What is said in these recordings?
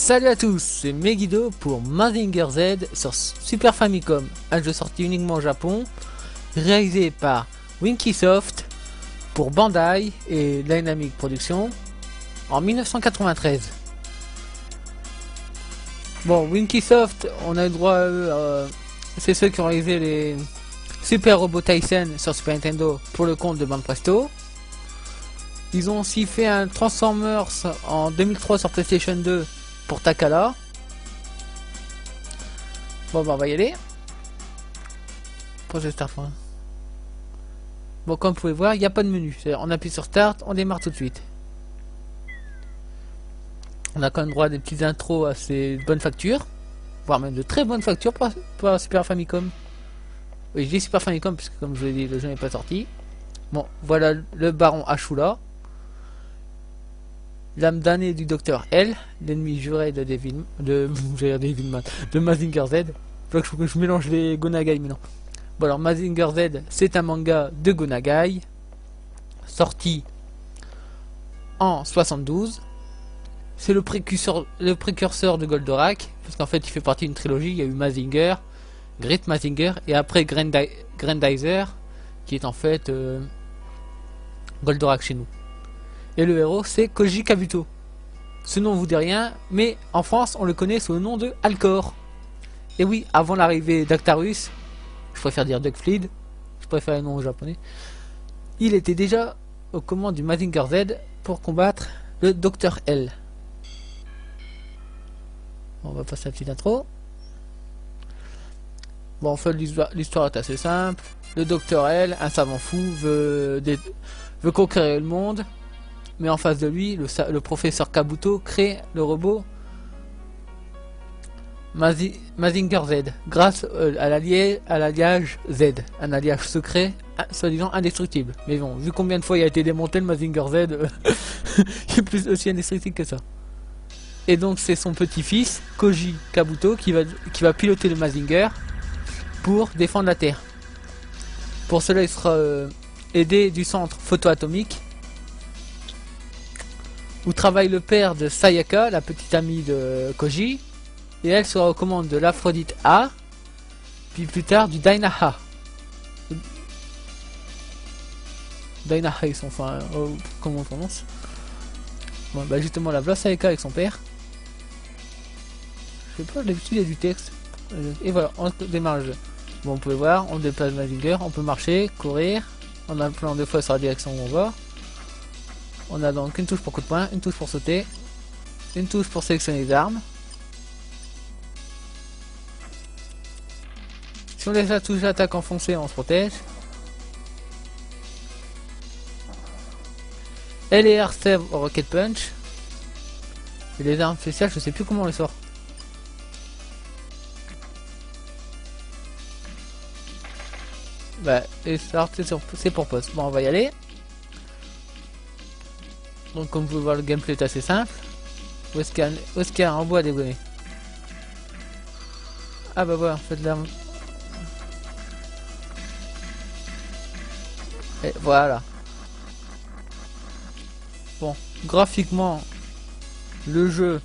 Salut à tous, c'est Megiddo pour Mazinger Z sur Super Famicom, un jeu sorti uniquement au Japon, réalisé par Winkysoft pour Bandai et Dynamic Productions en 1993. Bon, Winkysoft, on a le droit à eux, c'est ceux qui ont réalisé les Super Robot Tyson sur Super Nintendo pour le compte de Banpresto. Ils ont aussi fait un Transformers en 2003 sur PlayStation 2 pour Takala. Bon bah on va y aller. Projet Start. Bon, comme vous pouvez voir, il n'y a pas de menu. On appuie sur Start, on démarre tout de suite. On a quand même droit à des petites intros assez bonnes factures, voire même de très bonnes factures pour Super Famicom. Oui, je dis Super Famicom puisque comme je vous l'ai dit, le jeu n'est pas sorti. Bon, voilà le baron Ashura. L'âme damnée du docteur L, l'ennemi juré de de Mazinger Z. Faut que je mélange les Gonagai maintenant. Bon alors Mazinger Z, c'est un manga de Gonagai, sorti en 72. C'est le précurseur de Goldorak, parce qu'en fait il fait partie d'une trilogie. Il y a eu Mazinger, Great Mazinger, et après Grandizer, qui est en fait Goldorak chez nous. Et le héros c'est Koji Kabuto. Ce nom vous dit rien, mais en France on le connaît sous le nom de Alcor. Et oui, avant l'arrivée d'Actarus, je préfère dire Duckfleed, je préfère le nom japonais, il était déjà aux commandes du Mazinger Z pour combattre le Dr L. Bon, on va passer à la petite intro. Bon, en fait l'histoire est assez simple. Le Dr L, un savant fou, veut conquérir le monde. Mais en face de lui, le professeur Kabuto crée le robot Mazinger Z grâce à l'alliage Z, un alliage secret, soi-disant indestructible. Mais bon, vu combien de fois il a été démonté le Mazinger Z, il est plus aussi indestructible que ça. Et donc c'est son petit-fils, Koji Kabuto, qui va piloter le Mazinger pour défendre la Terre. Pour cela, il sera aidé du centre photoatomique, où travaille le père de Sayaka, la petite amie de Koji, et elle sera aux commandes de l'Aphrodite A, puis plus tard du Dyna-Ha. Dyna-Ha, ils sont enfin, comment on prononce. Bon, bah justement, la voilà Sayaka avec son père. Je sais pas, d'habitude il y a du texte. Et voilà, on démarre le jeu. Bon, vous pouvez voir, on déplace Mazinger, on peut marcher, courir, on a un plan de fois sur la direction où on va. On a donc une touche pour coup de poing, une touche pour sauter, une touche pour sélectionner les armes. Si on laisse la touche d'attaque enfoncée, on se protège. L et R servent au Rocket Punch. Et les armes spéciales, je sais plus comment on les sort. Bah, et c'est pour poste. Bon, on va y aller. Donc comme vous pouvez voir, le gameplay est assez simple. Où est-ce qu'il y a un bois à dégommer? Ah bah voilà, faites l'arme. Et voilà. Bon, graphiquement, le jeu,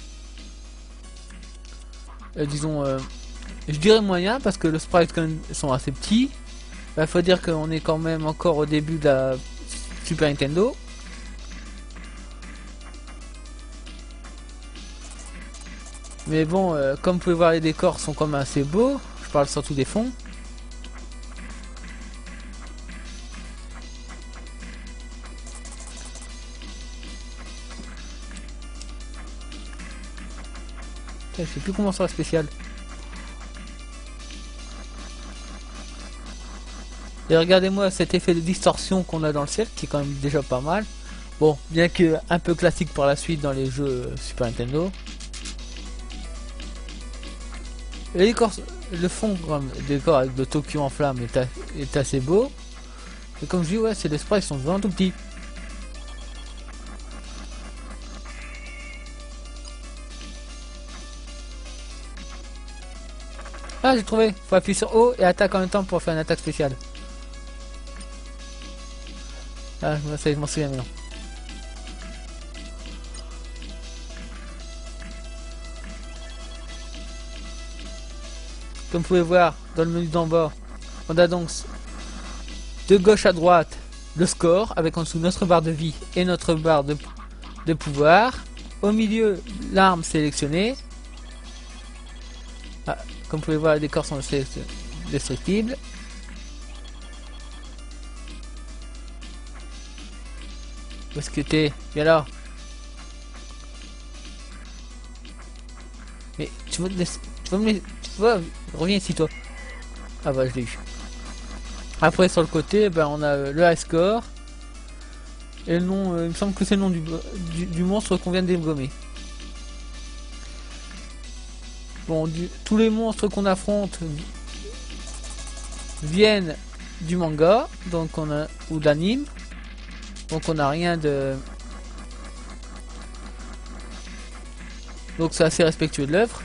disons, je dirais moyen, parce que les sprites quand même sont assez petits. Il faut dire qu'on est quand même encore au début de la Super Nintendo. Mais bon, comme vous pouvez voir, les décors sont quand même assez beaux. Je parle surtout des fonds. Je sais plus comment ça va spécial. Et regardez-moi cet effet de distorsion qu'on a dans le ciel, qui est quand même déjà pas mal. Bon, bien que un peu classique par la suite dans les jeux Super Nintendo. Les décors, le fond, le décor avec le Tokyo en flammes est assez beau. Et comme je dis, ouais, c'est les sprites sont vraiment tout petits. Ah, j'ai trouvé. Faut appuyer sur O et attaque en même temps pour faire une attaque spéciale. Ah, je m'en souviens maintenant. Comme vous pouvez voir dans le menu d'en bas, on a donc de gauche à droite le score avec en dessous notre barre de vie et notre barre de pouvoir. Au milieu, l'arme sélectionnée. Ah, comme vous pouvez voir, les décors sont destructibles. Où est-ce que t'es? Viens là. Mais tu vas me laisser... Tu vas... Reviens ici toi. Ah bah je l'ai eu. Après sur le côté, ben, on a le high score. Et le nom, il me semble que c'est le nom du monstre qu'on vient de dégommer. Bon, tous les monstres qu'on affronte viennent du manga, donc on a, ou d'anime. Donc on n'a rien de... Donc c'est assez respectueux de l'œuvre.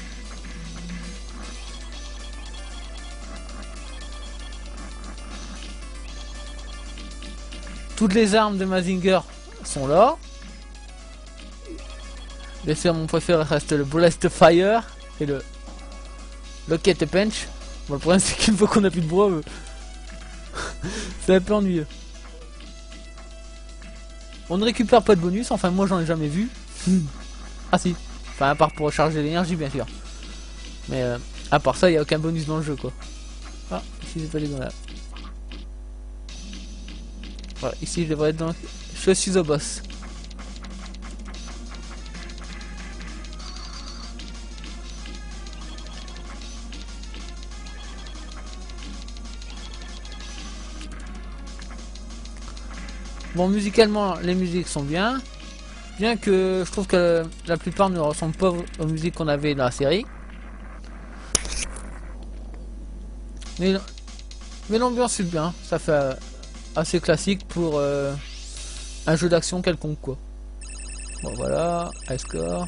Toutes les armes de Mazinger sont là. Bien sûr, mon préféré reste le Blast Fire et le Locket Punch. Bon, le problème c'est qu'une fois qu'on a plus de bois, c'est un peu ennuyeux. On ne récupère pas de bonus, enfin moi j'en ai jamais vu. Ah si, enfin à part pour recharger l'énergie bien sûr. Mais à part ça, il n'y a aucun bonus dans le jeu quoi. Ah, ici j'ai pas les dans là. Voilà, ici je devrais être dans... Je suis au boss. Bon, musicalement, les musiques sont bien. Bien que je trouve que la plupart ne ressemblent pas aux musiques qu'on avait dans la série. Mais l'ambiance est bien. Ça fait assez classique pour un jeu d'action quelconque quoi. Bon voilà, high score.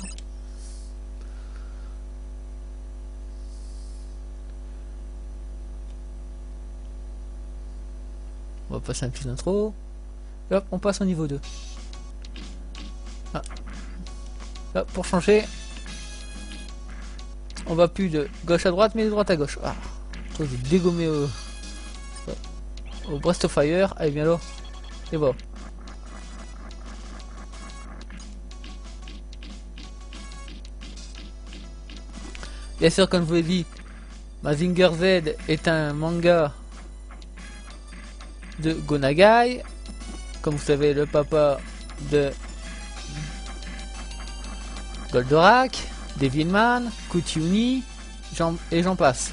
On va passer un petit intro. Et hop, on passe au niveau 2. Ah. Là, pour changer, on va plus de gauche à droite mais de droite à gauche. Ah, j'ai dégommé au Breast of Fire. Allez, viens là. Et bon. Bien sûr, comme je vous l'ai dit, Mazinger Z est un manga de Go Nagai. Comme vous savez, le papa de Goldorak, Devilman, Kuchiuni, et j'en passe.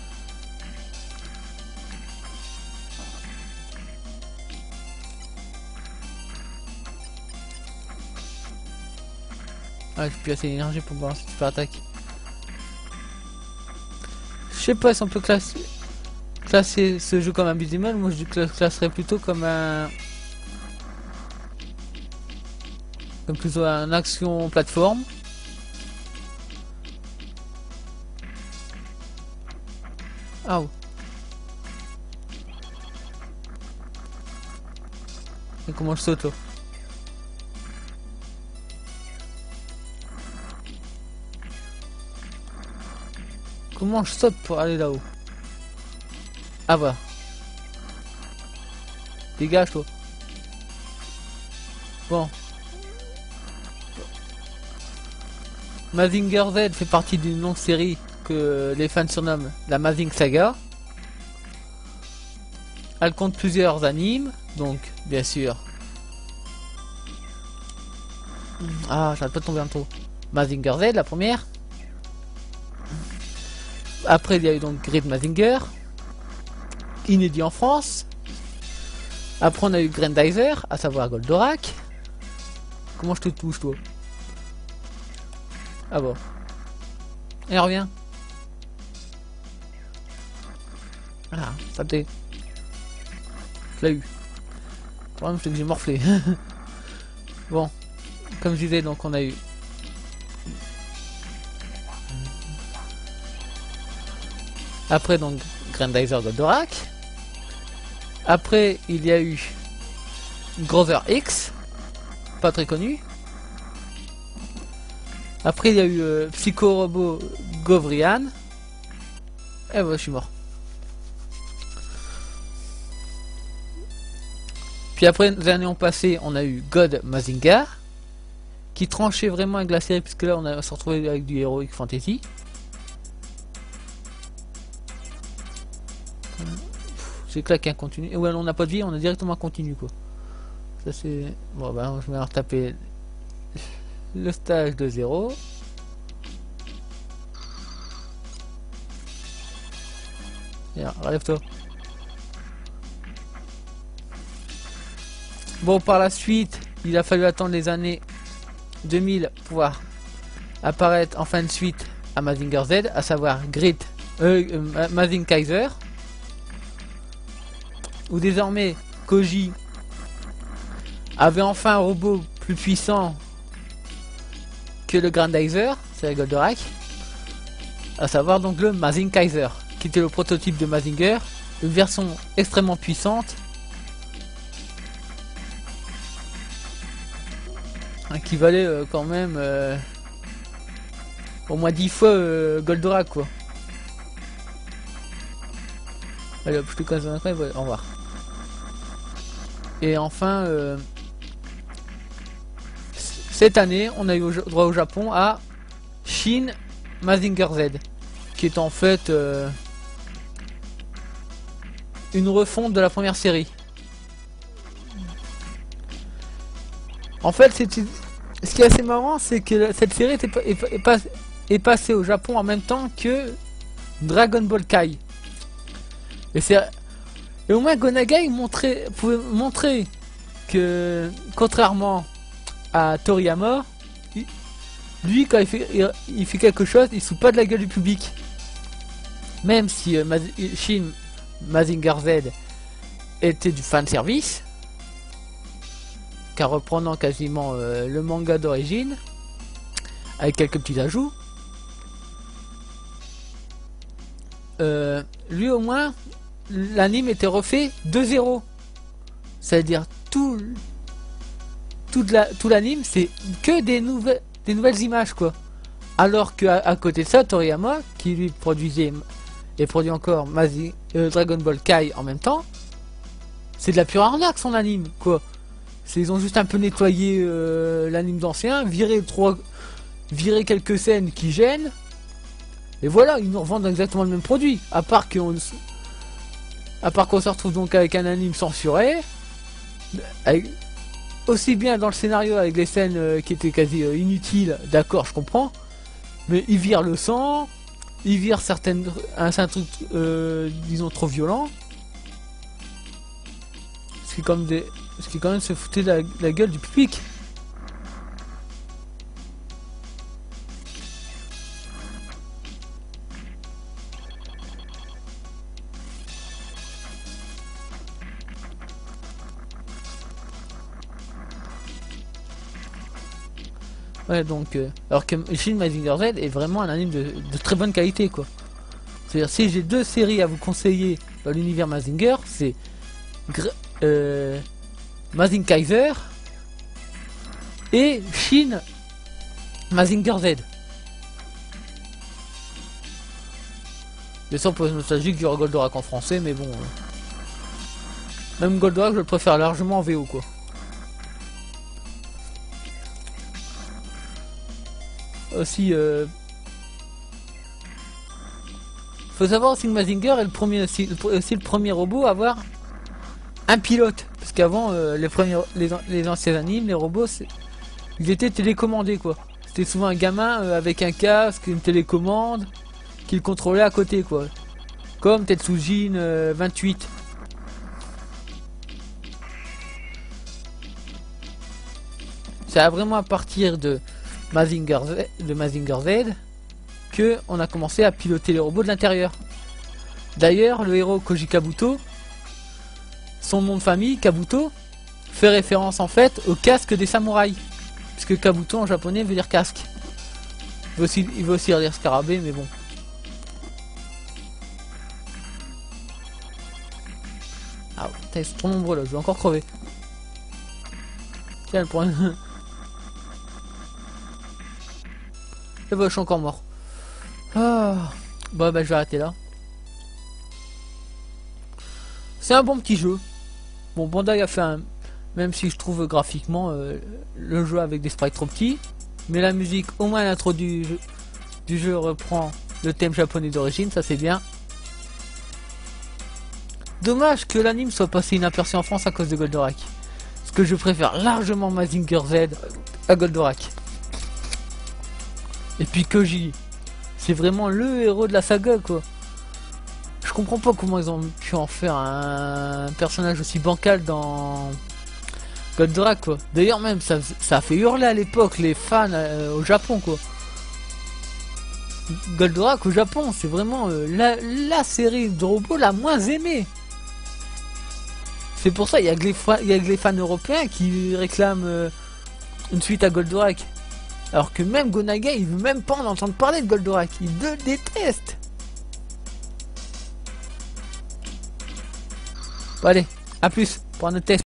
Ah, j'ai plus assez d'énergie pour balancer une super attaque. Je sais pas si on peut classer ce jeu comme un beat'em all. Moi je le classerais plutôt comme un... Comme plutôt un action plateforme. Ah oh. Et comment je saute là? Comment je saute pour aller là-haut? Ah voilà. Dégage toi. Bon. Mazinger Z fait partie d'une longue série que les fans surnomment la Mazing Saga. Elle compte plusieurs animes, donc bien sûr. Ah, j'arrête pas de tomber en trop. Mazinger Z, la première. Après, il y a eu donc Grid Mazinger, inédit en France. Après, on a eu Grandizer, à savoir Goldorak. Comment je te touche, toi? Ah bon. Et revient. Ah, ça t'est. Je l'ai eu. Le problème, c'est que j'ai morflé. Bon. Comme je disais, donc on a eu. Après, donc, Grandizer Goldorak. Après, il y a eu Grover X. Pas très connu. Après, il y a eu Psycho Robot Govrian. Et bah je suis mort. Puis après les années ont passé, on a eu God Mazinger, qui tranchait vraiment avec la série, puisque là on s'est retrouvé avec du Heroic Fantasy. J'ai claqué un continu. Et ouais, on n'a pas de vie, on a directement un continu quoi. Ça c'est... Bon bah je vais retaper le stage de 0. Viens, relève-toi. Bon, par la suite, il a fallu attendre les années 2000 pour pouvoir apparaître en fin de suite à Mazinger Z, à savoir Mazing Kaiser, où désormais Koji avait enfin un robot plus puissant que le Grandizer, c'est la Goldorak, à savoir donc le Mazing Kaiser, qui était le prototype de Mazinger, une version extrêmement puissante, qui valait quand même au moins 10 fois Goldorak quoi. Allez hop, je te casse après, ouais, au revoir. Et enfin, cette année, on a eu droit au Japon à Shin Mazinger Z, qui est en fait une refonte de la première série. En fait, ce qui est assez marrant, c'est que cette série est passée au Japon en même temps que Dragon Ball Kai. Et au moins Gonagai pouvait montrer que, contrairement à Toriyama, lui quand il fait quelque chose, il se fout pas de la gueule du public. Même si Shin Mazinger Z était du fan service, car reprenant quasiment le manga d'origine, avec quelques petits ajouts, lui au moins, l'anime était refait de zéro. C'est-à-dire tout l'anime, c'est que des nouvelles images quoi. Alors que à côté de ça, Toriyama, qui lui produisait et produit encore Dragon Ball Kai en même temps, c'est de la pure arnaque son anime quoi. Ils ont juste un peu nettoyé l'anime d'ancien, viré quelques scènes qui gênent, et voilà, ils nous revendent exactement le même produit. À part qu'on se retrouve donc avec un anime censuré, aussi bien dans le scénario avec les scènes qui étaient quasi inutiles, d'accord, je comprends, mais ils virent le sang, ils virent un truc disons trop violent, ce qui quand même se foutait de la gueule du public. Ouais, donc alors que Shin Mazinger Z est vraiment un anime de très bonne qualité quoi. C'est-à-dire si j'ai deux séries à vous conseiller dans l'univers Mazinger, c'est Mazing Kaiser et Shin Mazinger Z. Bien sûr pour nostalgique, il y aura Goldorak en français, mais bon, même Goldorak je le préfère largement en VO quoi. Aussi, faut savoir aussi que Mazinger est le premier robot à avoir un pilote, parce qu'avant les anciens animes, les robots ils étaient télécommandés quoi. C'était souvent un gamin avec un casque, une télécommande qu'il contrôlait à côté quoi, comme Tetsujin 28. C'est vraiment à partir de Mazinger Z que on a commencé à piloter les robots de l'intérieur. D'ailleurs, le héros Koji Kabuto, son nom de famille Kabuto fait référence en fait au casque des samouraïs, puisque Kabuto en japonais veut dire casque. Il veut aussi dire scarabée, mais bon. Ah putain, ils sont trop nombreux là, je vais encore crever. Tiens, le problème. Et bah, je suis encore mort. Ah. Bon bah je vais arrêter là. C'est un bon petit jeu. Bon, Bandai a fait un... Même si je trouve graphiquement le jeu avec des sprites trop petits. Mais la musique, au moins l'intro du jeu reprend le thème japonais d'origine, ça c'est bien. Dommage que l'anime soit passé inaperçu en France à cause de Goldorak. Parce que je préfère largement Mazinger Z à Goldorak. Et puis Koji, c'est vraiment le héros de la saga quoi. Je comprends pas comment ils ont pu en faire un personnage aussi bancal dans Goldorak quoi. D'ailleurs même ça a fait hurler à l'époque les fans au Japon quoi. Goldorak au Japon c'est vraiment la série de robots la moins aimée. C'est pour ça il y a que les fans européens qui réclament une suite à Goldorak. Alors que même Gonaga il veut même pas en entendre parler de Goldorak. Il le déteste. Bon, allez, à plus pour un autre test.